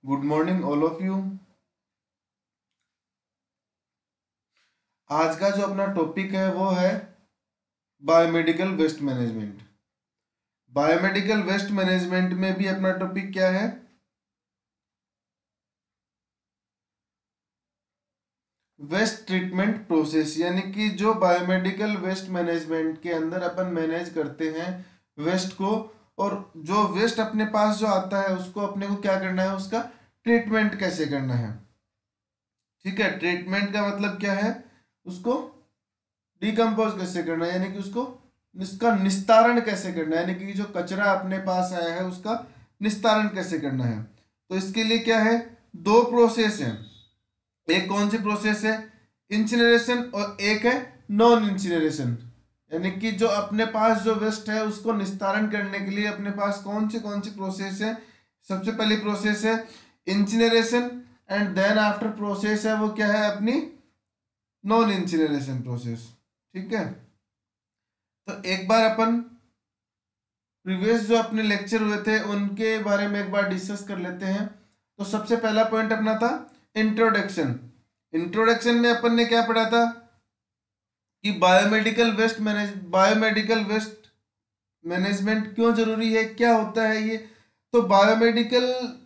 Good morning all of you. आज का जो अपना टॉपिक है वो है biomedical waste management. Biomedical waste management में भी अपना टॉपिक क्या है? वेस्ट ट्रीटमेंट प्रोसेस, यानी कि जो बायोमेडिकल वेस्ट मैनेजमेंट के अंदर अपन मैनेज करते हैं वेस्ट को, और जो वेस्ट अपने पास जो आता है उसको अपने को क्या करना है, उसका ट्रीटमेंट कैसे करना है। ठीक है, ट्रीटमेंट का मतलब क्या है, उसको डिकम्पोज कैसे करना है, यानी कि उसका निस्तारण कैसे करना है, यानी कि जो कचरा अपने पास आया है उसका निस्तारण कैसे करना है। तो इसके लिए क्या है, दो प्रोसेस है। एक कौन सी प्रोसेस है, इंसिनरेशन, और एक है नॉन इंसिनरेशन। यानी कि जो अपने पास जो वेस्ट है उसको निस्तारण करने के लिए अपने पास कौन सी प्रोसेस है। सबसे पहली प्रोसेस है incineration, and then after process है वो क्या है, अपनी नॉन इंसिनरेशन प्रोसेस। ठीक है, तो एक बार अपन प्रीवियस जो अपने लेक्चर हुए थे उनके बारे में एक बार डिस्कस कर लेते हैं। तो सबसे पहला पॉइंट अपना था इंट्रोडक्शन। इंट्रोडक्शन में अपन ने क्या पढ़ा था कि बायोमेडिकल वेस्ट मैनेजमेंट क्यों जरूरी है, क्या होता है ये। तो बायोमेडिकल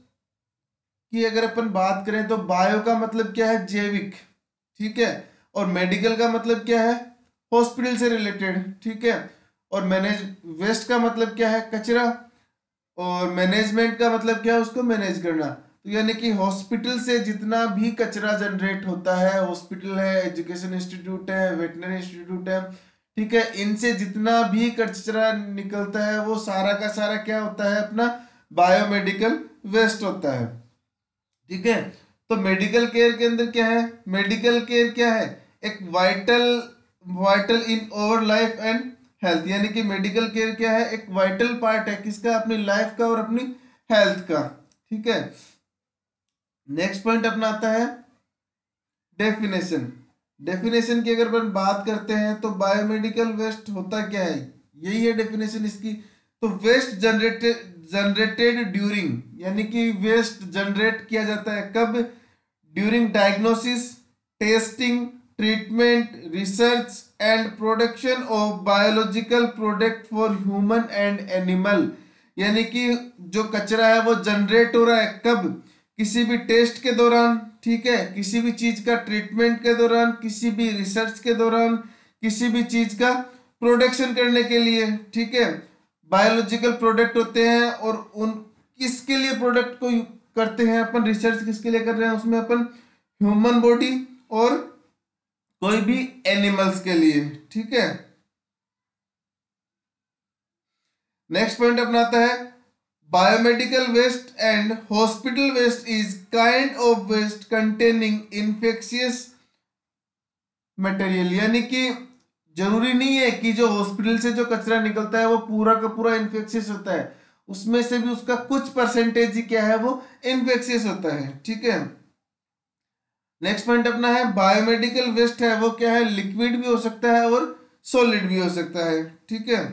की अगर अपन बात करें तो बायो का मतलब क्या है, जैविक। ठीक है, और मेडिकल का मतलब क्या है, हॉस्पिटल से रिलेटेड। ठीक है, और मैनेज वेस्ट का मतलब क्या है, कचरा। और मैनेजमेंट का मतलब क्या है, उसको मैनेज करना। तो यानी कि हॉस्पिटल से जितना भी कचरा जनरेट होता है, हॉस्पिटल है, एजुकेशन इंस्टीट्यूट है, वेटनरी इंस्टीट्यूट है, ठीक है, इनसे जितना भी कचरा निकलता है वो सारा का सारा क्या होता है, अपना बायोमेडिकल वेस्ट होता है। ठीक है, तो मेडिकल केयर के अंदर क्या है, मेडिकल केयर क्या है, एक vital vital in over life and health. यानी कि मेडिकल केयर क्या है, एक वाइटल पार्ट है किसका, अपनी लाइफ का और अपनी हेल्थ का। ठीक है, नेक्स्ट पॉइंट अपना आता है डेफिनेशन। डेफिनेशन की अगर अपन बात करते हैं तो बायोमेडिकल वेस्ट होता क्या है, यही है डेफिनेशन इसकी। तो वेस्ट जनरेटेड ड्यूरिंग, यानी कि वेस्ट जनरेट किया जाता है कब, during diagnosis, testing, treatment, research and production of biological product for human and animal. यानी कि जो कचरा है वो जनरेट हो रहा है कब, किसी भी टेस्ट के दौरान, ठीक है, किसी भी चीज का ट्रीटमेंट के दौरान, किसी भी रिसर्च के दौरान, किसी भी चीज का प्रोडक्शन करने के लिए। ठीक है, बायोलॉजिकल प्रोडक्ट होते हैं, और उन किसके लिए प्रोडक्ट को करते हैं अपन, रिसर्च किसके लिए कर रहे हैं उसमें अपन, ह्यूमन बॉडी और कोई भी एनिमल्स के लिए। ठीक है, नेक्स्ट पॉइंट अपना आता है biomedical waste and hospital waste is kind of waste containing infectious material. यानी कि जरूरी नहीं है कि जो हॉस्पिटल से जो कचरा निकलता है वो पूरा का पूरा इन्फेक्शियस होता है, उसमें से भी उसका कुछ परसेंटेज ही क्या है, वो इन्फेक्शियस होता है। ठीक है, नेक्स्ट पॉइंट अपना है बायोमेडिकल वेस्ट है वो क्या है, लिक्विड भी हो सकता है और सॉलिड भी हो सकता है। ठीक है,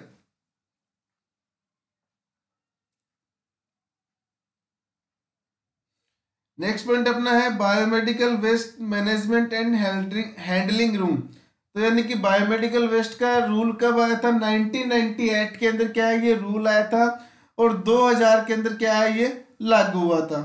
नेक्स्ट पॉइंट अपना है biomedical waste management and handling room. तो यानी कि बायोमेडिकल वेस्ट का रूल कब आया था, 1998 के अंदर क्या है, ये रूल आया था, और 2000 के अंदर क्या है, ये लागू हुआ था।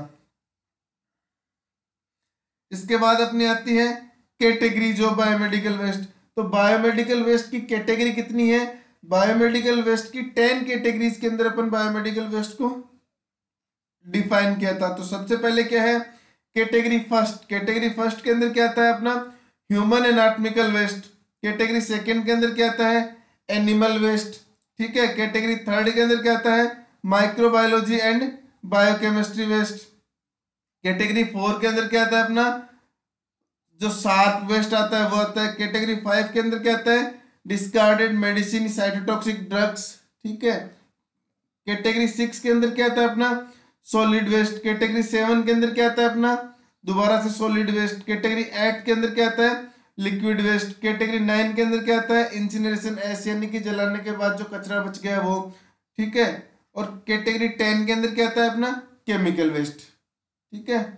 इसके बाद अपनी आती है कैटेगरी जो बायोमेडिकल वेस्ट। तो बायोमेडिकल वेस्ट की कैटेगरी कितनी है, बायोमेडिकल वेस्ट की 10 कैटेगरीज के अंदर अपन बायोमेडिकल वेस्ट को डिफाइन किया था। तो सबसे पहले क्या है, कैटेगरी फर्स्ट। कैटेगरी फर्स्ट के अंदर क्या आता है अपना, human anatomical waste. Category second के अंदर क्या आता है, एनिमल वेस्ट। ठीक है, कैटेगरी थर्ड के अंदर क्या आता है, microbiology and biochemistry waste. Category four के अंदर क्या आता है अपना, जो सात वेस्ट आता है वो आता है। कैटेगरी फाइव के अंदर क्या आता है, डिस्कार्डेड मेडिसिन, साइटोटॉक्सिक ड्रग्स। ठीक है, कैटेगरी सिक्स के अंदर क्या आता है अपना, सॉलिड वेस्ट। कैटेगरी सेवन के अंदर क्या आता है अपना, दोबारा से सॉलिड वेस्ट। कैटेगरी एट के अंदर क्या आता है, लिक्विड वेस्ट। कैटेगरी नाइन के अंदर क्या आता है, इंसिनरेशन एस, यानी कि जलाने के बाद जो कचरा बच गया वो। ठीक है, और कैटेगरी टेन के अंदर क्या आता है अपना, केमिकल वेस्ट। ठीक है।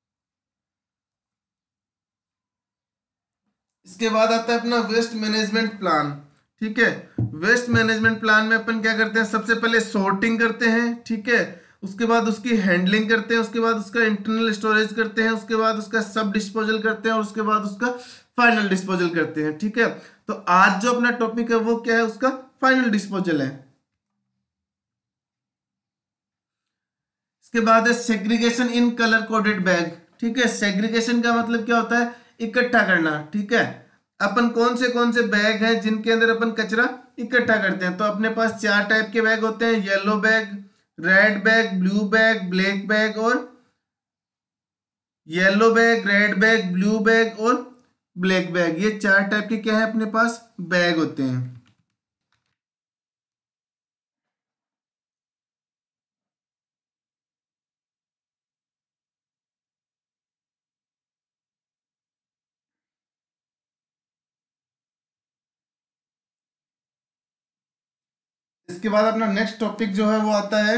इसके बाद आता है अपना वेस्ट मैनेजमेंट प्लान। ठीक है, वेस्ट मैनेजमेंट प्लान में अपन क्या करते हैं, सबसे पहले सॉर्टिंग करते हैं। ठीक है, उसके बाद उसकी हैंडलिंग करते हैं, उसके बाद उसका इंटरनल स्टोरेज करते हैं, उसके बाद उसका सब डिस्पोजल करते हैं और उसके बाद उसका फाइनल डिस्पोजल करते हैं। ठीक है, तो आज जो अपना टॉपिक है वो क्या है, उसका फाइनल डिस्पोजल है। इसके बाद है segregation in colour coded bag. ठीक है, सेग्रीगेशन का मतलब क्या होता है, इकट्ठा करना। ठीक है, अपन कौन से बैग हैं जिनके अंदर अपन कचरा इकट्ठा करते हैं, तो अपने पास 4 टाइप के बैग होते हैं, yellow bag, red bag, blue bag, black bag और yellow bag, red bag, blue bag और ब्लैक बैग। ये 4 टाइप के क्या है अपने पास बैग होते हैं। इसके बाद अपना नेक्स्ट टॉपिक जो है वो आता है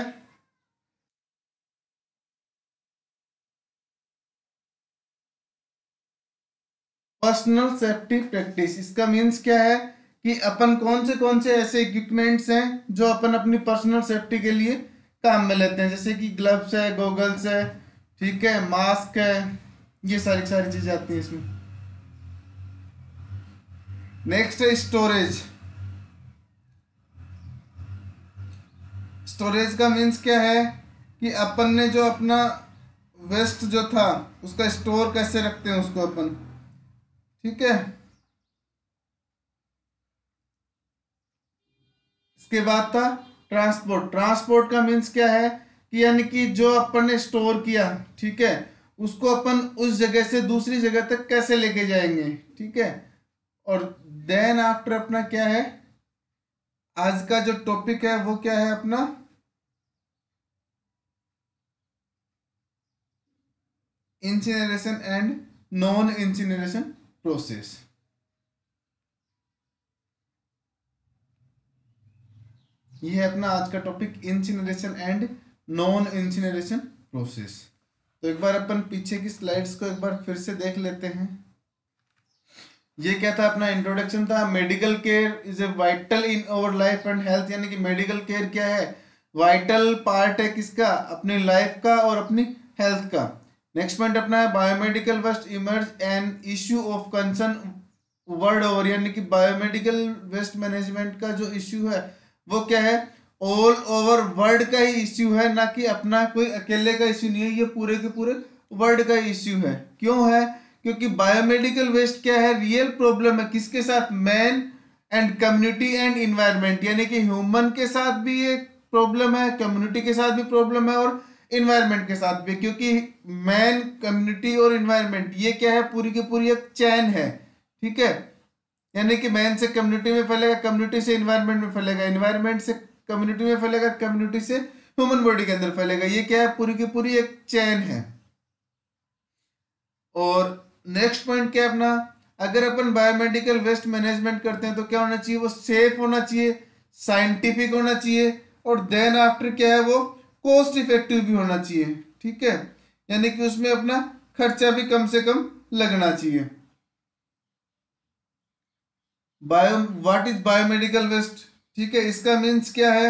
पर्सनल सेफ्टी प्रैक्टिस। इसका मीन्स क्या है कि अपन कौन से ऐसे इक्विपमेंट्स हैं जो अपन अपनी पर्सनल सेफ्टी के लिए काम में लेते हैं, जैसे कि ग्लव्स है, गॉगल्स है, ठीक है, मास्क है, ये सारी सारी चीजें आती हैं इसमें। नेक्स्ट है स्टोरेज। स्टोरेज का मीन्स क्या है कि अपन ने जो अपना वेस्ट जो था उसका स्टोर कैसे रखते हैं उसको अपन। ठीक है, इसके बाद था ट्रांसपोर्ट। ट्रांसपोर्ट का मीन्स क्या है कि यानी कि जो अपन ने स्टोर किया, ठीक है, उसको अपन उस जगह से दूसरी जगह तक कैसे लेके जाएंगे। ठीक है, और देन आफ्टर अपना क्या है, आज का जो टॉपिक है वो क्या है अपना incineration and non incineration process. ये है अपना आज का topic incineration and non incineration process. तो एक बार अपन पीछे की स्लाइड्स को एक बार फिर से देख लेते हैं। ये क्या था, अपना इंट्रोडक्शन था। Medical care is a vital in our life and health, यानी कि मेडिकल केयर क्या है, वाइटल पार्ट है किसका, अपनी लाइफ का और अपनी हेल्थ का। नेक्स्ट पॉइंट अपना है biomedical waste emerge an issue of concern world over, यानी कि बायोमेडिकल वेस्ट मैनेजमेंट का जो इश्यू है वो क्या है, ऑल ओवर वर्ल्ड का ही इश्यू है, ना कि अपना कोई अकेले का इश्यू नहीं है, ये पूरे के पूरे वर्ल्ड का इश्यू है। क्यों है, क्योंकि बायोमेडिकल वेस्ट क्या है, रियल प्रॉब्लम है किसके साथ, man and community and environment, यानी कि ह्यूमन के साथ भी ये प्रॉब्लम है, कम्युनिटी के साथ भी प्रॉब्लम है और इन्वायरमेंट के साथ भी, क्योंकि मैन, कम्युनिटी और इन्वायरमेंट ये क्या है, पूरी की पूरी एक चैन है। ठीक है, यानी कि मैन से कम्युनिटी में फैलेगा, कम्युनिटी से इन्वायरमेंट में फैलेगा, इन्वायरमेंट से कम्युनिटी में फैलेगा, कम्युनिटी से ह्यूमन बॉडी के अंदर फैलेगा। ये क्या है, पूरी की पूरी एक चैन है। और नेक्स्ट पॉइंट क्या है अपना, अगर अपन बायोमेडिकल वेस्ट मैनेजमेंट करते हैं तो क्या होना चाहिए, वो सेफ होना चाहिए, साइंटिफिक होना चाहिए और देन आफ्टर क्या है, वो कॉस्ट इफेक्टिव भी होना चाहिए। ठीक है, यानी कि उसमें अपना खर्चा भी कम से कम लगना चाहिए। Bio what is biomedical waste, ठीक है, इसका मीन्स क्या है,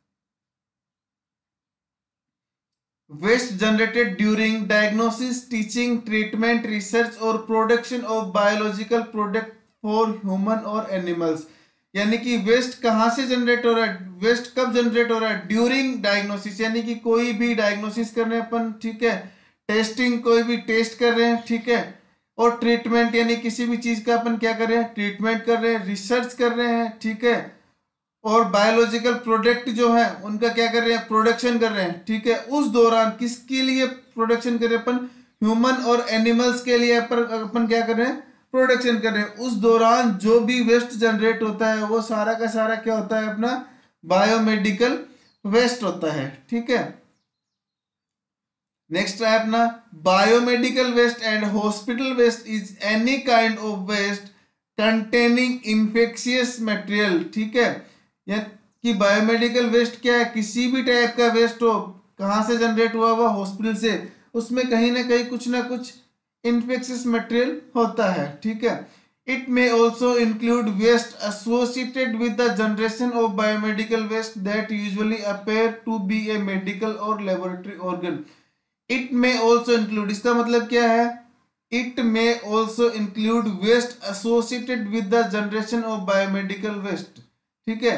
waste generated during diagnosis, teaching, treatment, research और production of biological product for human और एनिमल्स। यानी कि वेस्ट कहाँ से जनरेट हो रहा है, वेस्ट कब जनरेट हो रहा है, ड्यूरिंग डायग्नोसिस, यानी कि कोई भी डायग्नोसिस कर रहे हैं अपन, ठीक है, टेस्टिंग, कोई भी टेस्ट कर रहे हैं, ठीक है, और ट्रीटमेंट, यानी किसी भी चीज का अपन क्या कर रहे हैं, ट्रीटमेंट कर रहे हैं, रिसर्च कर रहे हैं, ठीक है, और बायोलॉजिकल प्रोडक्ट जो है उनका क्या कर रहे हैं, प्रोडक्शन कर रहे हैं। ठीक है, उस दौरान किसके लिए प्रोडक्शन कर रहे हैं अपन, ह्यूमन और एनिमल्स के लिए अपन क्या कर रहे हैं, प्रोडक्शन कर रहे हैं। उस दौरान जो भी वेस्ट जनरेट होता है वो सारा का सारा क्या होता है, अपना बायोमेडिकल वेस्ट होता है। ठीक है, नेक्स्ट है अपना biomedical waste and hospital waste is any kind of waste containing infectious material. ठीक है, या कि बायोमेडिकल वेस्ट क्या है, किसी भी टाइप का वेस्ट हो, कहाँ से जनरेट हुआ हुआ, हॉस्पिटल से, उसमें कहीं ना कुछ इन्फेक्शियस मटेरियल होता है, ठीक है। It may also include waste associated with the generation of biomedical waste that usually appear to be a medical और laboratory organ. It may also include, इसका मतलब क्या है, it may also include waste associated with the generation of biomedical waste, ठीक है।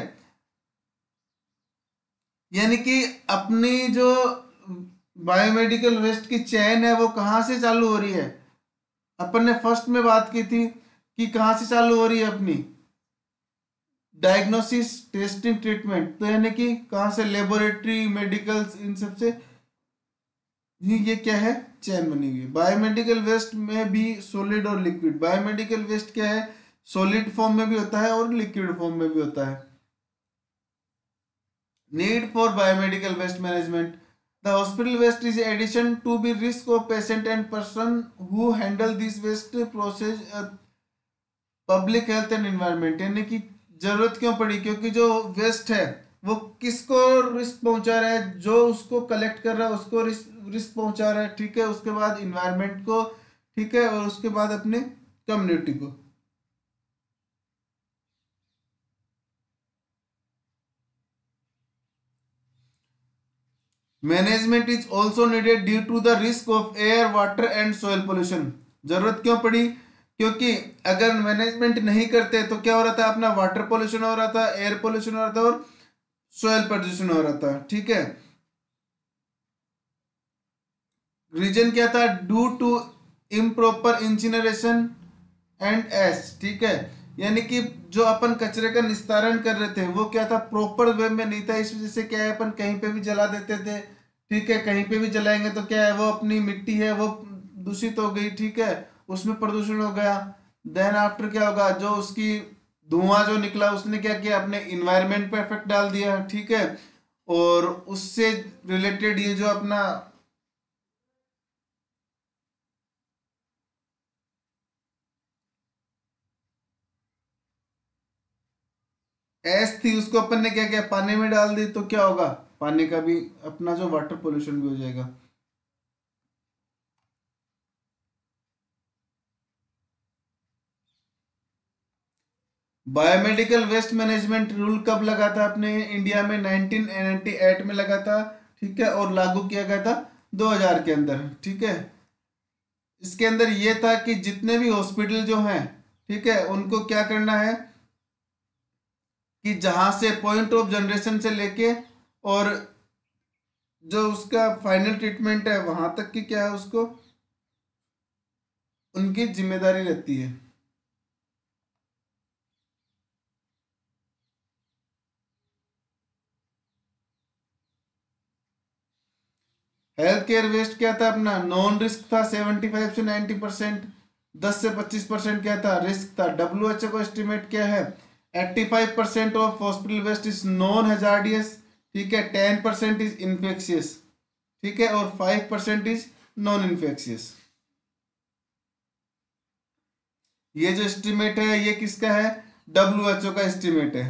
यानी कि अपनी जो बायोमेडिकल वेस्ट की चेन है वो कहाँ से चालू हो रही है, अपन ने फर्स्ट में बात की थी कि कहाँ से चालू हो रही है अपनी डायग्नोसिस टेस्टिंग ट्रीटमेंट, तो यानी कि कहाँ से, लेबोरेटरी मेडिकल्स, इन सब से ये क्या है, चेन बनी हुई है। बायोमेडिकल वेस्ट में भी सॉलिड और लिक्विड, बायोमेडिकल वेस्ट क्या है, सॉलिड फॉर्म में भी होता है और लिक्विड फॉर्म में भी होता है। Need for biomedical waste management, the hospital waste is addition to be risk of patient and person who handle this waste process public health and environment. यानी कि जरूरत क्यों पड़ी, क्योंकि जो वेस्ट है वो किसको रिस्क पहुंचा रहा है, जो उसको कलेक्ट कर रहा है उसको रिस्क पहुंचा रहा है, ठीक है। उसके बाद इन्वायरमेंट को, ठीक है, और उसके बाद अपने कम्युनिटी को। Management is also needed due to the risk of air water and soil pollution. जरूरत क्यों पड़ी, क्योंकि अगर मैनेजमेंट नहीं करते तो क्या हो रहा था, अपना वाटर पोल्यूशन हो रहा था, एयर पोल्यूशन हो रहा था और सॉइल पोल्यूशन हो रहा था, ठीक है। रीजन क्या था, due to improper incineration and ash, ठीक है। यानी कि जो अपन कचरे का निस्तारण कर रहे थे वो क्या था, प्रॉपर वे में नहीं था। इस वजह से क्या है, अपन कहीं पे भी जला देते थे, ठीक है। कहीं पे भी जलाएंगे तो क्या है, वो अपनी मिट्टी है वो दूषित हो गई, ठीक है, उसमें प्रदूषण हो गया। देन आफ्टर क्या होगा, जो उसकी धुआं जो निकला उसने क्या किया, अपने इन्वायरमेंट पे इफेक्ट डाल दिया, ठीक है। और उससे रिलेटेड ये जो अपना एस थी उसको अपन ने क्या किया, पानी में डाल दी, तो क्या होगा, पानी का भी अपना जो वाटर पोल्यूशन भी हो जाएगा। बायोमेडिकल वेस्ट मैनेजमेंट रूल कब लगा था अपने इंडिया में, 1998 में लगा था, ठीक है, और लागू किया गया था 2000 के अंदर, ठीक है। इसके अंदर ये था कि जितने भी हॉस्पिटल जो हैं, ठीक है, उनको क्या करना है कि जहां से पॉइंट ऑफ जनरेशन से लेके और जो उसका फाइनल ट्रीटमेंट है वहां तक की क्या है, उसको उनकी जिम्मेदारी रहती है। हेल्थ केयर वेस्ट क्या था अपना, नॉन रिस्क था 75 से 90%, 10 से 25% क्या था, रिस्क था। WHO को एस्टिमेट क्या है, 85% of hospital waste is non hazardous, ठीक है, 10% इज इन्फेक्शियस, ठीक है, और 5% इज नॉन इन्फेक्शियस। ये जो एस्टिमेट है ये किसका है, WHO का एस्टिमेट है।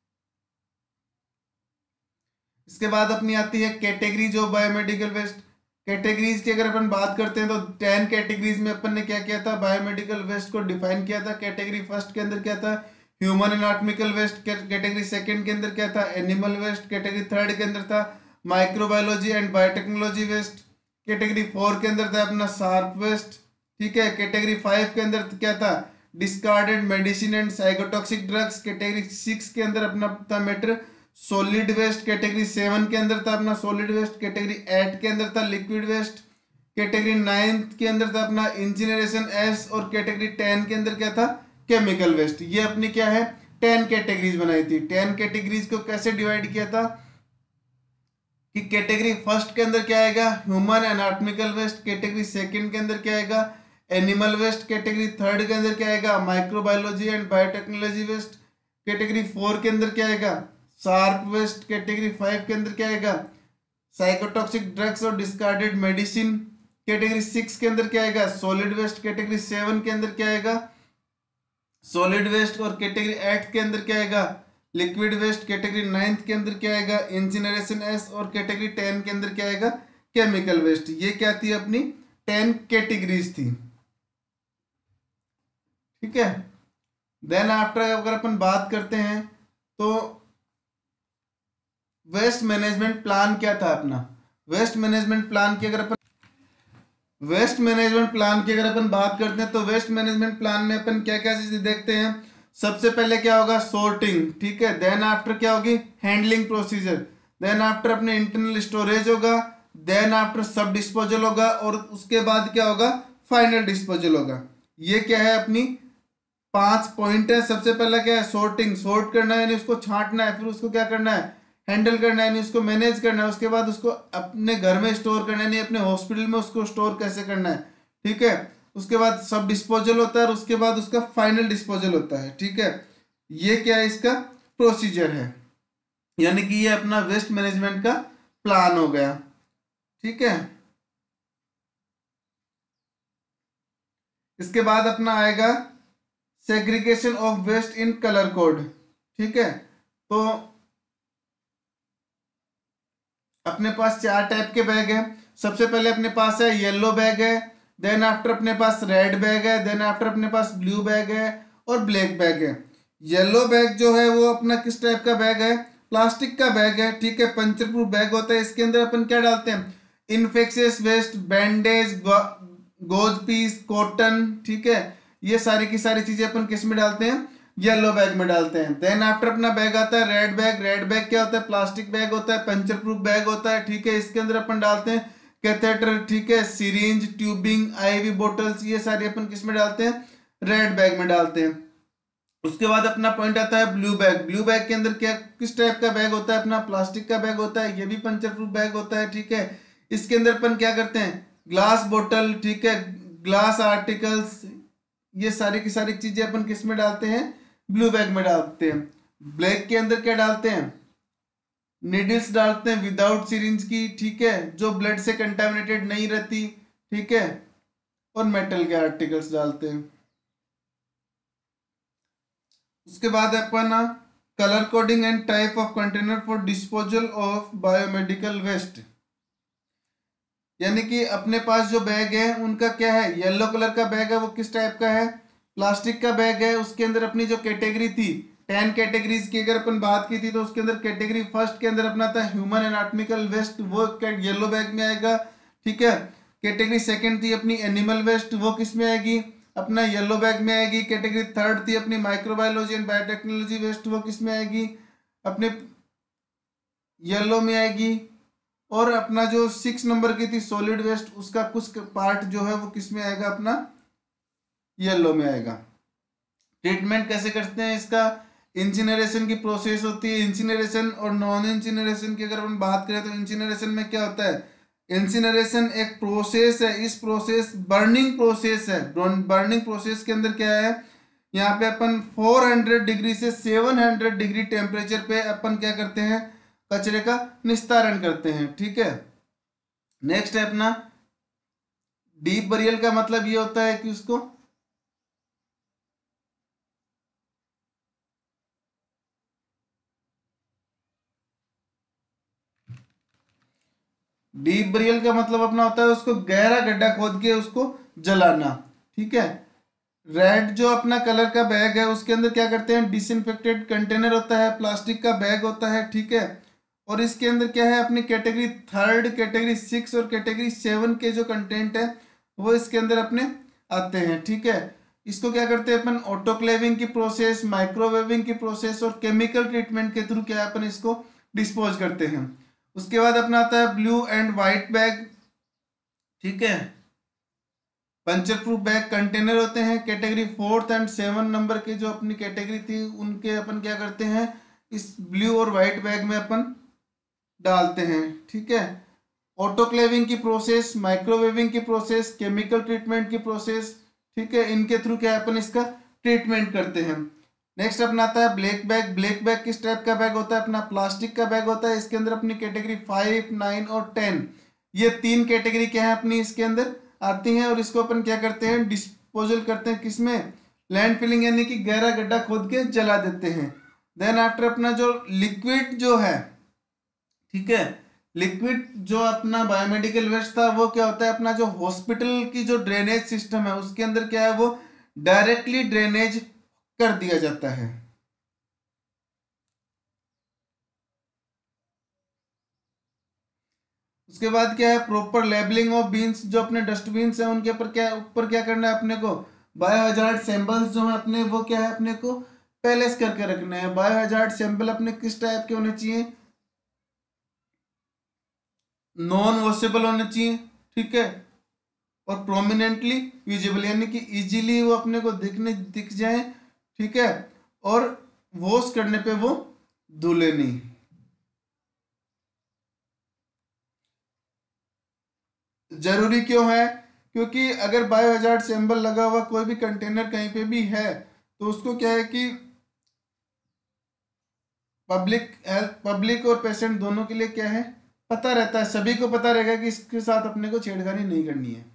इसके बाद अपनी आती है categories of biomedical waste. Categories की अगर अपन बात करते हैं तो 10 कैटेगरीज में अपन ने क्या किया था, बायोमेडिकल वेस्ट को डिफाइन किया था। कैटेगरी फर्स्ट के अंदर क्या था, human anatomical waste. Category second के अंदर क्या था, एनिमल वेस्ट। कैटेगरी थर्ड के अंदर था microbiology and biotechnology waste. Category four के अंदर था अपना शार्प वेस्ट, ठीक है। कैटेगरी फाइव के अंदर क्या था, discarded medicine and cytotoxic drugs. Category six के अंदर अपना था matter solid waste. Category seven के अंदर था अपना सॉलिड वेस्ट। कैटेगरी एट के अंदर था लिक्विड वेस्ट। कैटेगरी नाइन्थ के अंदर था अपना इंसिनरेशन एस। और कैटेगरी 10 के अंदर क्या था, केमिकल वेस्ट। ये अपनी क्या है, 10 कैटेगरीज बनाई थी। 10 कैटेगरीज को कैसे डिवाइड किया था कि कैटेगरी फर्स्ट के अंदर क्या आएगा, human anatomical waste. Category second के अंदर क्या आएगा, एनिमल वेस्ट। कैटेगरी थर्ड के अंदर क्या आएगा, microbiology and biotechnology waste. Category four के अंदर क्या आएगा, शार्प वेस्ट। कैटेगरी फाइव के अंदर क्या आएगा, साइकोटॉक्सिक ड्रग्स और डिस्कार्डेड मेडिसिन। कैटेगरी सिक्स के अंदर क्या आएगा, सॉलिड वेस्ट। कैटेगरी सेवन के अंदर क्या आएगा, सॉलिड वेस्ट। और कैटेगरी एट के अंदर क्या आएगा, लिक्विड वेस्ट। कैटेगरी नाइन्थ के अंदर क्या आएगा, इंसिनरेशन एस। और कैटेगरी 10 के अंदर क्या आएगा, केमिकल वेस्ट। ये क्या थी अपनी 10 कैटेगरीज थी, ठीक है। देन आफ्टर अगर अपन बात करते हैं तो वेस्ट मैनेजमेंट प्लान क्या था अपना। वेस्ट मैनेजमेंट प्लान की अगर अपन बात करते हैं तो वेस्ट मैनेजमेंट प्लान में अपन क्या क्या चीजें देखते हैं। सबसे पहले क्या होगा, सॉर्टिंग, ठीक है। देन आफ्टर क्या होगी, हैंडलिंग प्रोसीजर। देन आफ्टर अपने इंटरनल स्टोरेज होगा। देन आफ्टर सब डिस्पोजल होगा, और उसके बाद क्या होगा, फाइनल डिस्पोजल होगा। ये क्या है अपनी 5 पॉइंट है। सबसे पहला क्या है, सॉर्टिंग, सॉर्ट करना है यानी उसको छांटना है, फिर उसको क्या करना है, हैंडल करना है यानी उसको मैनेज करना है, उसके बाद उसको अपने घर में स्टोर करना है यानी अपने हॉस्पिटल में उसको स्टोर कैसे करना है, ठीक है। उसके बाद सब डिस्पोजल होता है और उसके बाद उसका फाइनल डिस्पोजल होता है, ठीक है। ये क्या है, इसका प्रोसीजर है, यानी कि ये अपना वेस्ट मैनेजमेंट का प्लान हो गया, ठीक है। इसके बाद अपना आएगा segregation of waste in colour code, ठीक है। तो अपने पास 4 टाइप के बैग है। सबसे पहले अपने पास है येलो बैग है, देन आफ्टर अपने पास रेड बैग है, देन आफ्टर अपने पास ब्लू बैग है और ब्लैक बैग है। येलो बैग जो है वो अपना किस टाइप का बैग है, प्लास्टिक का बैग है, ठीक है। पंचर प्रूफ बैग होता है। इसके अंदर अपन क्या डालते हैं, infectious waste, bandage, gauze piece, cotton, ठीक है। ये सारी की सारी चीजें अपन किस में डालते हैं, येलो बैग में डालते हैं। देन आफ्टर अपना बैग आता है रेड बैग। रेड बैग क्या होता है, प्लास्टिक बैग होता है, पंचर प्रूफ बैग होता है, ठीक है। इसके अंदर अपन डालते हैं कैथेटर, ठीक है, सिरिंज, ट्यूबिंग, आईवी बोटल्स, ये सारे अपन किस में डालते हैं, रेड बैग में डालते हैं। उसके बाद अपना पॉइंट आता है ब्लू बैग। ब्लू बैग के अंदर क्या किस टाइप का बैग होता है, अपना प्लास्टिक का बैग होता है, ये भी पंचर प्रूफ बैग होता है, ठीक है। इसके अंदर अपन क्या करते हैं, ग्लास बोतल, ठीक है, ग्लास आर्टिकल्स, ये सारी की सारी चीजें अपन किस में डालते हैं, ब्लू बैग में डालते हैं। ब्लैक के अंदर क्या डालते हैं, निडल्स डालते हैं विदाउट सिरिंज की, ठीक है, जो ब्लड से कंटामिनेटेड नहीं रहती, ठीक है, और मेटल के आर्टिकल्स डालते हैं। उसके बाद अपन colour coding and type of container for disposal of biomedical waste, यानी कि अपने पास जो बैग है उनका क्या है, येलो कलर का बैग है वो किस टाइप का है, प्लास्टिक का बैग है। उसके अंदर अपनी जो कैटेगरी थी 10 कैटेगरीज की अगर अपन बात की थी तो उसके अंदर कैटेगरी फर्स्ट के अंदर अपना था ह्यूमन एनाटॉमिकल वेस्ट, वो येलो बैग में आएगा, ठीक है। कैटेगरी सेकंड थी अपनी एनिमल वेस्ट, वो किस में आएगी, अपना येलो बैग में आएगी। कैटेगरी थर्ड थी अपनी माइक्रोबायोलॉजी एंड बायोटेक्नोलॉजी वेस्ट, वो किस में आएगी, अपने येलो में आएगी। और अपना जो 6 नंबर की थी सॉलिड वेस्ट, उसका कुछ पार्ट जो है वो किस में आएगा, अपना येलो में आएगा। ट्रीटमेंट कैसे करते हैं इसका, इंसिनरेशन की प्रोसेस होती है। इंसिनरेशन और नॉन इंसिनरेशन की अगर हम बात करें तो इंसिनरेशन में क्या होता है, इंसिनरेशन एक प्रोसेस है, इस प्रोसेस बर्निंग प्रोसेस है। बर्निंग प्रोसेस के अंदर क्या है, यहाँ पे अपन 400 डिग्री से 700 डिग्री टेम्परेचर पे अपन क्या करते हैं, कचरे का निस्तारण करते हैं, ठीक है। नेक्स्ट है अपना डीप बरियल का मतलब ये होता है कि उसको डीप बरियल का मतलब अपना होता है उसको गहरा गड्ढा खोद के उसको जलाना, ठीक है। रेड जो अपना कलर का बैग है उसके अंदर क्या करते हैं, डिसइंफेक्टेड कंटेनर होता है, प्लास्टिक का बैग होता है, ठीक है। और इसके अंदर क्या है, अपनी कैटेगरी थर्ड, कैटेगरी 6 और कैटेगरी 7 के जो कंटेंट है वो इसके अंदर अपने आते हैं, ठीक है। इसको क्या करते हैं अपन, ऑटोक्लेविंग की प्रोसेस, माइक्रोवेविंग की प्रोसेस और केमिकल ट्रीटमेंट के थ्रू क्या है अपन इसको डिस्पोज करते हैं। उसके बाद अपना आता है ब्लू एंड व्हाइट बैग, ठीक है। पंचर प्रूफ बैग कंटेनर होते हैं। कैटेगरी 4th एंड 7 नंबर के जो अपनी कैटेगरी थी उनके अपन क्या करते हैं, इस ब्लू और व्हाइट बैग में अपन डालते हैं, ठीक है। ऑटोक्लेविंग की प्रोसेस, माइक्रोवेविंग की प्रोसेस, केमिकल ट्रीटमेंट की प्रोसेस, ठीक है, इनके थ्रू क्या अपन इसका ट्रीटमेंट करते हैं। नेक्स्ट अपना आता है ब्लैक बैग। ब्लैक बैग किस टाइप का बैग होता है, अपना प्लास्टिक का बैग होता है। इसके अंदर अपनी कैटेगरी 5, 9 और 10, ये 3 कैटेगरी क्या है अपनी इसके अंदर आती हैं। और इसको अपन क्या करते हैं, डिस्पोजल करते हैं किसमें, लैंड फिलिंग, यानी कि गहरा गड्ढा खोद के जला देते हैं। देन आफ्टर अपना जो लिक्विड जो है, ठीक है, लिक्विड जो अपना बायोमेडिकल वेस्ट था वो क्या होता है, अपना जो हॉस्पिटल की जो ड्रेनेज सिस्टम है उसके अंदर क्या है, वो डायरेक्टली ड्रेनेज कर दिया जाता है। उसके बाद क्या है, प्रॉपर लेबलिंग ऑफ बीन्स, जो अपने डस्टबिन्स हैं उनके ऊपर क्या करना है अपने को, बायोहजार्ड सैंपल्स जो है अपने, वो क्या है अपने को पैलेस करके रखने हैं। बायोहजार्ड सैंपल अपने किस टाइप के होने चाहिए, नॉन वॉशेबल होने चाहिए, ठीक है, और प्रोमिनेंटली विजिबल, यानी कि इजीली वो अपने को दिख जाए, ठीक है, और वॉश करने पे वो धुले नहीं। जरूरी क्यों है, क्योंकि अगर बायोहजार्ड सिंबल लगा हुआ कोई भी कंटेनर कहीं पे भी है तो उसको क्या है कि पब्लिक और पेशेंट दोनों के लिए क्या है, पता रहता है, सभी को पता रहेगा कि इसके साथ अपने को छेड़खानी नहीं करनी है।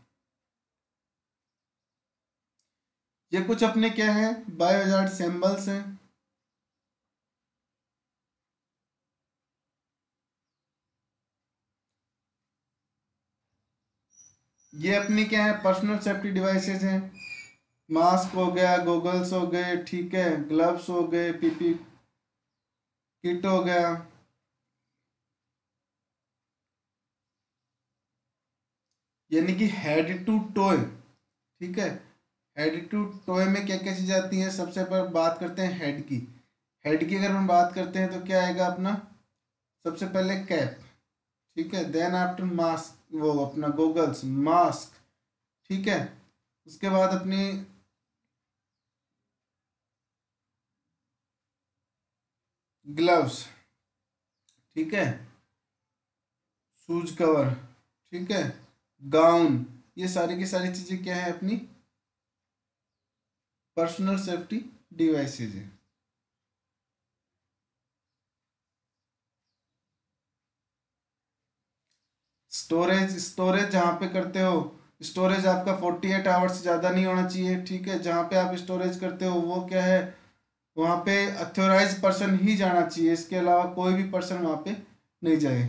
ये कुछ अपने क्या है, बायोहजार्ड सिंबल्स हैं। ये अपनी क्या है, पर्सनल सेफ्टी डिवाइसेस हैं। मास्क हो गया, गोगल्स हो गए, ठीक है, ग्लव्स हो गए, पीपी किट हो गया। यानी कि हेड टू टोय, ठीक है, हेड टू टोय में क्या क्या चीज़ें आती हैं, सबसे पहले बात करते हैं हेड की। हेड की अगर हम बात करते हैं तो क्या आएगा अपना, सबसे पहले कैप, ठीक है, देन आफ्टर मास्क, वो अपना गोगल्स, मास्क, ठीक है, उसके बाद अपनी ग्लव्स, ठीक है, शूज कवर, ठीक है, गाउन, ये सारी की सारी चीज़ें क्या है अपनी पर्सनल सेफ्टी डिवाइसेज है। स्टोरेज, स्टोरेज जहाँ पे करते हो, स्टोरेज आपका 48 आवर्स से ज़्यादा नहीं होना चाहिए, ठीक है, जहाँ पे आप स्टोरेज करते हो वो क्या है, वहाँ पे अथोराइज पर्सन ही जाना चाहिए, इसके अलावा कोई भी पर्सन वहाँ पे नहीं जाए।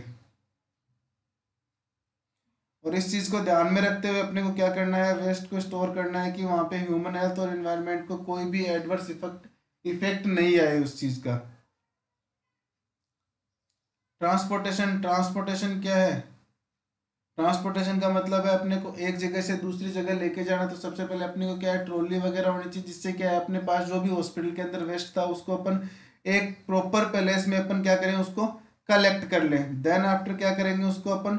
और इस चीज़ को ध्यान में रखते हुए अपने को क्या करना है, वेस्ट को स्टोर करना है कि वहाँ पे ह्यूमन हेल्थ और एनवायरनमेंट को कोई भी एडवर्स इफेक्ट इफेक्ट नहीं आए उस चीज़ का। ट्रांसपोर्टेशन, ट्रांसपोर्टेशन क्या है, ट्रांसपोर्टेशन का मतलब है अपने को एक जगह से दूसरी जगह लेके जाना, तो सबसे पहले अपने को क्या है, ट्रॉली वगैरह होनी चाहिए, जिससे क्या है अपने पास जो भी हॉस्पिटल के अंदर वेस्ट था उसको अपन एक प्रॉपर प्लेस में अपन क्या करें, उसको कलेक्ट कर लें। देन आफ्टर क्या करेंगे, उसको अपन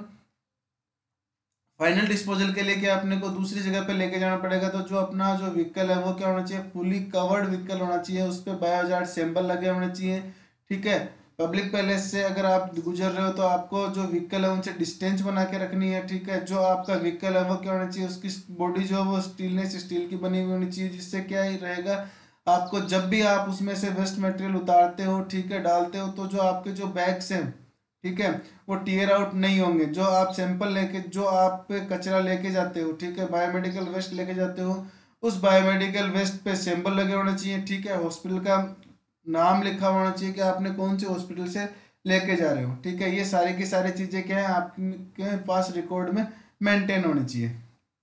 फाइनल डिस्पोजल के लिए क्या अपने को दूसरी जगह पे लेके जाना पड़ेगा। तो जो अपना जो व्हीकल है वो क्या होना चाहिए, फुली कवर्ड व्हीकल होना चाहिए, उस पर बायोजार्ड सिंबल लगे होने चाहिए, ठीक है। पब्लिक पैलेस से अगर आप गुजर रहे हो तो आपको जो व्हीकल है उनसे डिस्टेंस बना के रखनी है, ठीक है। जो आपका व्हीकल है वो क्या होना चाहिए, उसकी बॉडी जो है वो स्टीलनेस स्टील की बनी हुई होनी चाहिए, जिससे क्या ही रहेगा, आपको जब भी आप उसमें से वेस्ट मटेरियल उतारते हो, ठीक है, डालते हो, तो जो आपके जो बैग्स हैं, ठीक है, वो टीयर आउट नहीं होंगे। जो आप सैंपल लेके, जो आप कचरा लेके जाते हो, ठीक है, बायोमेडिकल वेस्ट लेके जाते हो, उस बायोमेडिकल वेस्ट पे सिंबल लगे होने चाहिए, ठीक है, हॉस्पिटल का नाम लिखा होना चाहिए कि आपने कौन से हॉस्पिटल से लेके जा रहे हो, ठीक है। ये सारी की सारी चीज़ें क्या है आपके पास रिकॉर्ड में मेंटेन होनी चाहिए।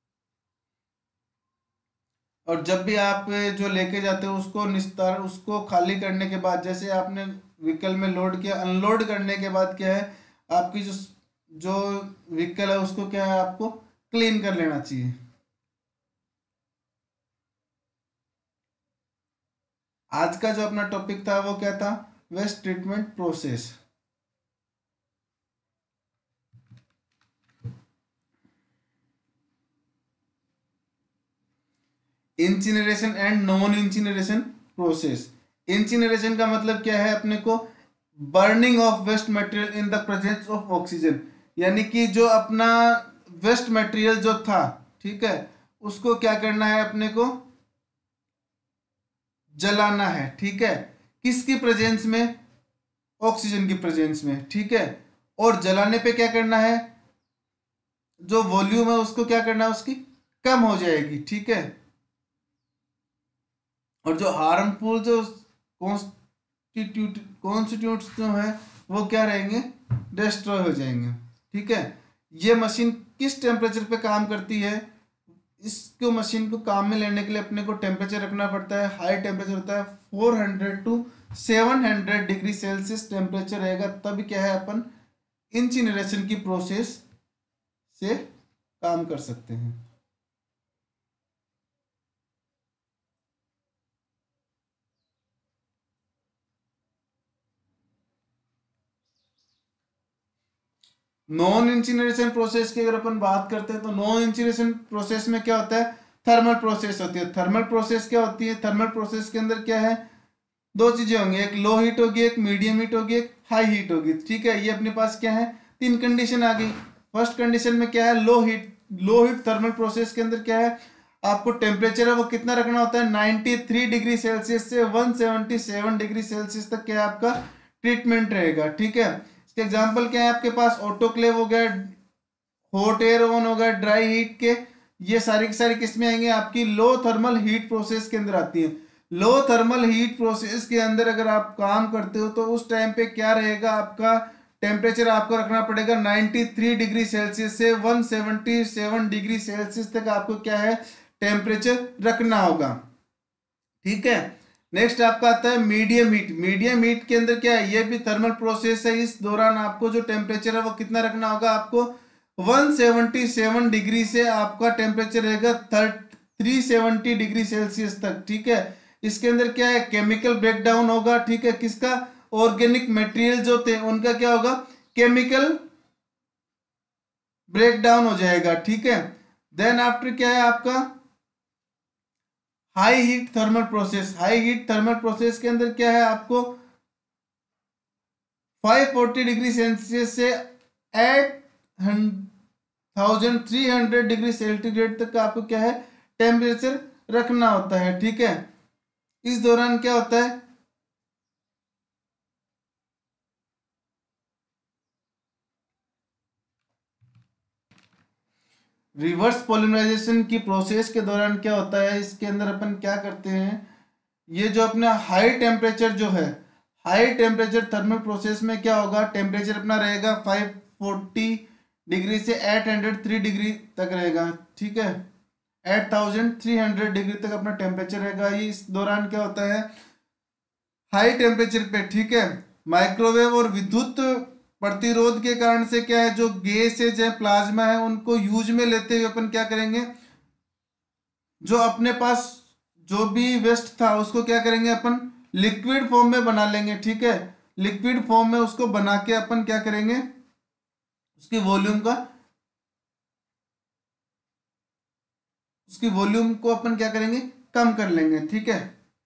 और जब भी आप जो लेके जाते हो उसको निस्तार, उसको खाली करने के बाद, जैसे आपने व्हीकल में लोड किया, अनलोड करने के बाद क्या है, आपकी जो जो व्हीकल है उसको क्या है, आपको क्लीन कर लेना चाहिए। आज का जो अपना टॉपिक था वो क्या था, waste treatment process. Incineration and non incineration process. Incineration का मतलब क्या है अपने को, burning of waste material in the presence of oxygen, यानी कि जो अपना वेस्ट मटेरियल जो था, ठीक है, उसको क्या करना है अपने को, जलाना है, ठीक है, किसकी प्रेजेंस में, ऑक्सीजन की प्रेजेंस में, ठीक है। और जलाने पे क्या करना है, जो वॉल्यूम है उसको क्या करना है, उसकी कम हो जाएगी, ठीक है। और जो हार्मफुल जो कॉन्स्टिट्यूट कॉन्स्टिट्यूट्स जो है वो क्या रहेंगे, डिस्ट्रॉय हो जाएंगे। ठीक है, ये मशीन किस टेम्परेचर पे काम करती है, इसको मशीन को काम में लेने के लिए अपने को टेम्परेचर रखना पड़ता है, हाई टेम्परेचर होता है 400 टू 700 डिग्री सेल्सियस टेम्परेचर रहेगा, तब क्या है अपन इंसिनरेशन की प्रोसेस से काम कर सकते हैं। नॉन इंसिनरेशन प्रोसेस की अगर अपन बात करते हैं तो नॉन इंसिनरेशन प्रोसेस में क्या होता है, थर्मल प्रोसेस होती है। थर्मल प्रोसेस क्या होती है, थर्मल प्रोसेस के अंदर क्या है, दो चीजें होंगी, एक लो हीट होगी, एक मीडियम हीट होगी, एक हाई हीट होगी। ठीक है, ये अपने पास क्या है, तीन कंडीशन आ गई। फर्स्ट कंडीशन में क्या है, low heat. Low heat thermal process के अंदर क्या है, आपको टेम्परेचर है वो कितना रखना होता है, 93 डिग्री सेल्सियस से 177 डिग्री सेल्सियस तक क्या आपका ट्रीटमेंट रहेगा। ठीक है, इसके एग्जाम्पल क्या है आपके पास, ऑटोक्लेव हो गया, हॉट एयर ओवन हो गया, ड्राई हीट के, ये सारी की सारी किस्में आएंगे आपकी लो थर्मल हीट प्रोसेस के अंदर आती हैं। लो थर्मल हीट प्रोसेस के अंदर अगर आप काम करते हो तो उस टाइम पे क्या रहेगा, आपका टेम्परेचर आपको रखना पड़ेगा 93 डिग्री सेल्सियस से 177 डिग्री सेल्सियस तक आपको क्या है टेम्परेचर रखना होगा। ठीक है, नेक्स्ट आपका आता है मीडियम हीट। मीडियम हीट के अंदर क्या है, ये भी थर्मल प्रोसेस है। इस दौरान आपको जो टेम्परेचर है वो कितना रखना होगा, आपको 177 डिग्री से आपका टेम्परेचर रहेगा 370 डिग्री सेल्सियस तक। ठीक है, इसके अंदर क्या है, केमिकल ब्रेकडाउन होगा। ठीक है, किसका, ऑर्गेनिक मटेरियल जो थे उनका क्या होगा, केमिकल ब्रेकडाउन हो जाएगा। ठीक है, देन आफ्टर क्या है आपका high heat thermal process. High heat thermal process के अंदर क्या है, आपको 540 डिग्री सेल्सियस से 8300 डिग्री सेंटीग्रेड तक का आपको क्या है टेम्परेचर रखना होता है। ठीक है, इस दौरान क्या होता है, रिवर्स पॉलिमराइजेशन की प्रोसेस के दौरान क्या होता है, इसके अंदर अपन क्या करते हैं, ये जो अपना हाई टेम्परेचर जो है, हाई टेम्परेचर थर्मल प्रोसेस में क्या होगा, टेम्परेचर अपना रहेगा 540 डिग्री से 803 डिग्री तक रहेगा। ठीक है, 8300 डिग्री तक अपना टेम्परेचर रहेगा। ये इस दौरान क्या होता है, हाई टेम्परेचर पे, ठीक है, माइक्रोवेव और विद्युत प्रतिरोध के कारण से क्या है, जो गैस है चाहे प्लाज्मा है उनको यूज में लेते हुए अपन क्या करेंगे, जो अपने पास जो भी वेस्ट था उसको क्या करेंगे अपन लिक्विड फॉर्म में बना लेंगे। ठीक है, लिक्विड फॉर्म में उसको बना के अपन क्या करेंगे, उसकी वॉल्यूम का उसकी वॉल्यूम को अपन क्या करेंगे, कम कर लेंगे। ठीक है,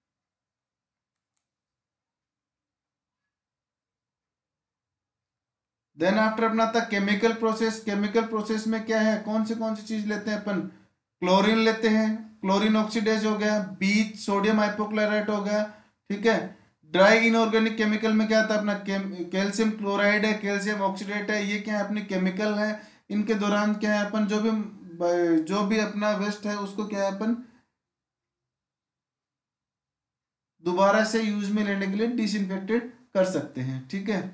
देन आफ्टर अपना था केमिकल प्रोसेस। केमिकल प्रोसेस में क्या है, कौन सी चीज लेते हैं अपन, क्लोरीन लेते हैं, क्लोरीन ऑक्सीडेज हो गया, बीच सोडियम हाइपोक्लोराइट हो गया। ठीक है, ड्राई इनऑर्गेनिक केमिकल में क्या था अपना कैल्शियम क्लोराइड है, कैल्शियम ऑक्सीडेट है, ये क्या है अपने केमिकल है। इनके दौरान क्या है अपन जो भी अपना वेस्ट है उसको क्या है अपन दोबारा से यूज में लेने के लिए डिसइंफेक्टेड कर सकते हैं। ठीक है,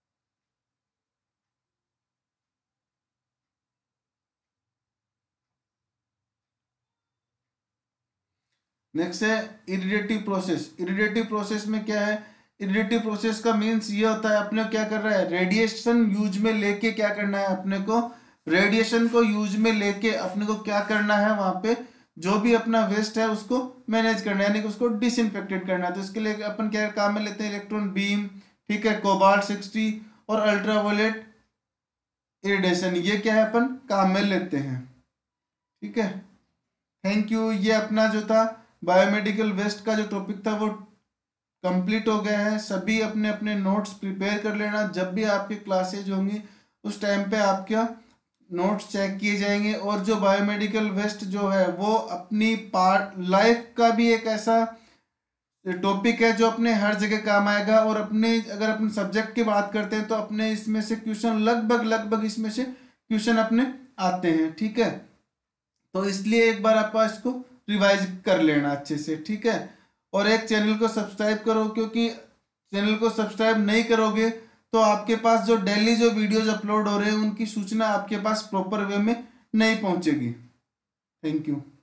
नेक्स्ट है इरिडेटिव प्रोसेस। इरिडेटिव प्रोसेस में क्या है, इरिडेटिव प्रोसेस का मीन्स ये होता है अपने क्या कर रहा है, रेडिएशन यूज में लेके क्या करना है अपने को, रेडिएशन को यूज में लेके अपने को क्या करना है, वहां पे जो भी अपना वेस्ट है उसको मैनेज करना है, यानी कि उसको डिसइंफेक्टेड करना है। तो इसके लिए अपन क्या काम में लेते हैं, इलेक्ट्रॉन बीम, ठीक है, कोबाल्ट 60 और अल्ट्रावायलेट इरिडेशन, ये क्या है अपन काम में लेते हैं। ठीक है, थैंक यू। ये अपना जो था बायोमेडिकल वेस्ट का जो टॉपिक था वो कंप्लीट हो गया है। सभी अपने अपने नोट्स प्रिपेयर कर लेना, जब भी आपकी क्लासेज होंगी उस टाइम पे आपका नोट्स चेक किए जाएंगे। और जो बायोमेडिकल वेस्ट जो है वो अपनी पार्ट लाइफ का भी एक ऐसा टॉपिक है जो अपने हर जगह काम आएगा। और अपने अगर अपने सब्जेक्ट की बात करते हैं तो अपने इसमें से क्वेश्चन लगभग लगभग इसमें से क्वेश्चन अपने आते हैं। ठीक है, तो इसलिए एक बार आप इसको रिवाइज कर लेना अच्छे से। ठीक है, और एक चैनल को सब्सक्राइब करो, क्योंकि चैनल को सब्सक्राइब नहीं करोगे तो आपके पास जो डेली जो वीडियोज अपलोड हो रहे हैं उनकी सूचना आपके पास प्रॉपर वे में नहीं पहुंचेगी। Thank you.